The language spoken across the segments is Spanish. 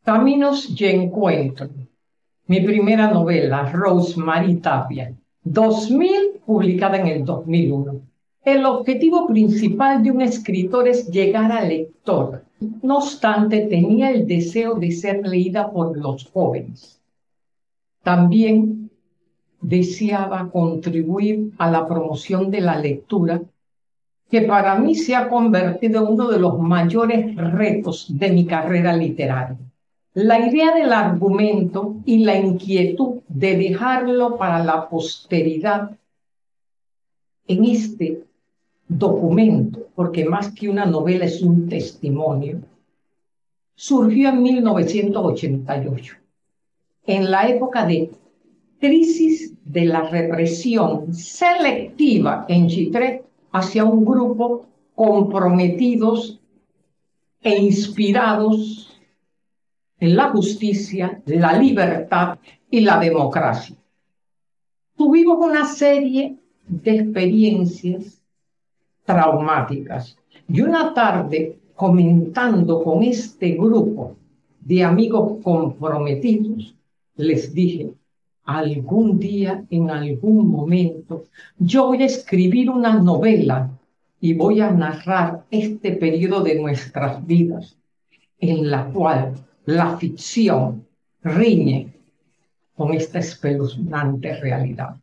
Caminos y Encuentro. Mi primera novela, Rosemary Tapia, 2000, publicada en el 2001. El objetivo principal de un escritor es llegar al lector. No obstante, tenía el deseo de ser leída por los jóvenes. También deseaba contribuir a la promoción de la lectura, que para mí se ha convertido en uno de los mayores retos de mi carrera literaria. La idea del argumento y la inquietud de dejarlo para la posteridad en este documento, porque más que una novela es un testimonio, surgió en 1988, en la época de crisis de la represión selectiva en Chitré hacia un grupo comprometidos e inspirados en la justicia, la libertad y la democracia. Tuvimos una serie de experiencias traumáticas y una tarde, comentando con este grupo de amigos comprometidos, les dije: algún día, en algún momento, yo voy a escribir una novela y voy a narrar este periodo de nuestras vidas en la cual la ficción riñe con esta espeluznante realidad.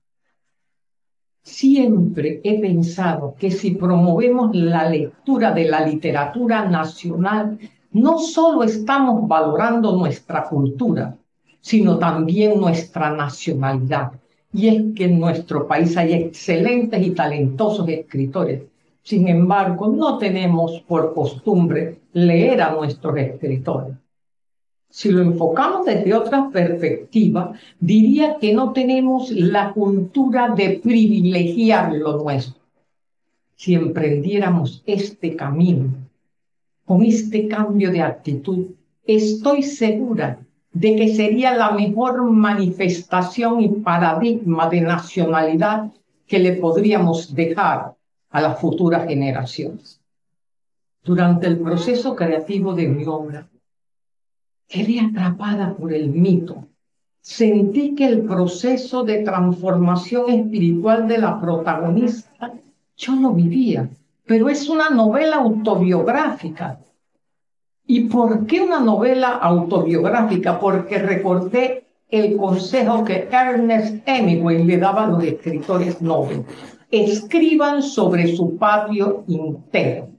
Siempre he pensado que si promovemos la lectura de la literatura nacional, no solo estamos valorando nuestra cultura, sino también nuestra nacionalidad. Y es que en nuestro país hay excelentes y talentosos escritores. Sin embargo, no tenemos por costumbre leer a nuestros escritores. Si lo enfocamos desde otra perspectiva, diría que no tenemos la cultura de privilegiar lo nuestro. Si emprendiéramos este camino, con este cambio de actitud, estoy segura de que sería la mejor manifestación y paradigma de nacionalidad que le podríamos dejar a las futuras generaciones. Durante el proceso creativo de mi obra, quedé atrapada por el mito. Sentí que el proceso de transformación espiritual de la protagonista yo lo vivía, pero es una novela autobiográfica. ¿Y por qué una novela autobiográfica? Porque recordé el consejo que Ernest Hemingway le daba a los escritores nobles: escriban sobre su patio interno.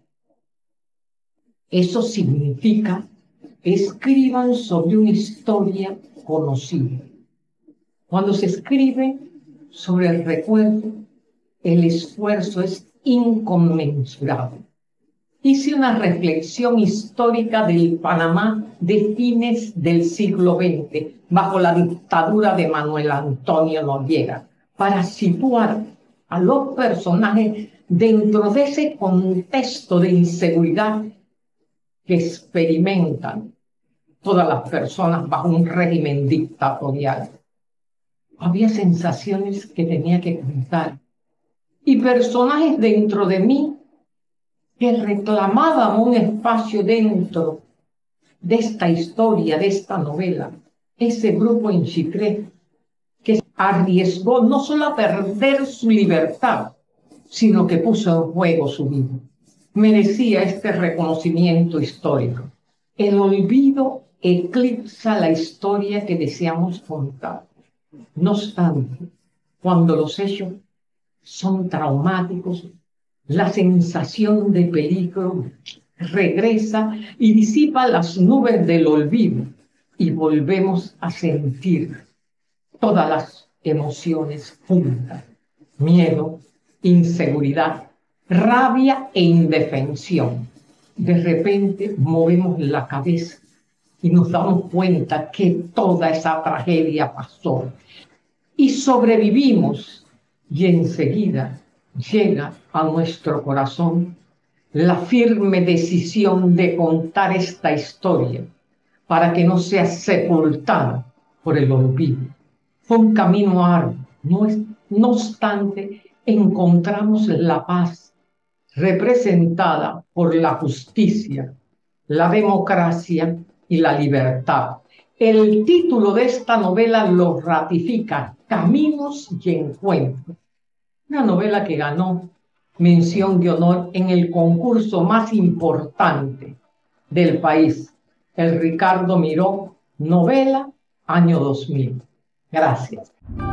Eso significa: escriban sobre una historia conocida. Cuando se escribe sobre el recuerdo, el esfuerzo es inconmensurable. Hice una reflexión histórica del Panamá de fines del siglo XX, bajo la dictadura de Manuel Antonio Noriega, para situar a los personajes dentro de ese contexto de inseguridad que experimentan todas las personas bajo un régimen dictatorial. Había sensaciones que tenía que contar y personajes dentro de mí que reclamaban un espacio dentro de esta historia, de esta novela. Ese grupo en Chitré que arriesgó no solo a perder su libertad, sino que puso en juego su vida, merecía este reconocimiento histórico. El olvido eclipsa la historia que deseamos contar. No obstante, cuando los hechos son traumáticos, la sensación de peligro regresa y disipa las nubes del olvido y volvemos a sentir todas las emociones juntas: miedo, inseguridad, rabia e indefensión. De repente movemos la cabeza y nos damos cuenta que toda esa tragedia pasó y sobrevivimos, y enseguida llega a nuestro corazón la firme decisión de contar esta historia para que no sea sepultada por el olvido. Fue un camino arduo, no obstante, encontramos la paz representada por la justicia, la democracia y la libertad. El título de esta novela lo ratifica, Caminos y Encuentros. Una novela que ganó mención de honor en el concurso más importante del país, el Ricardo Miró Novela, año 2000. Gracias.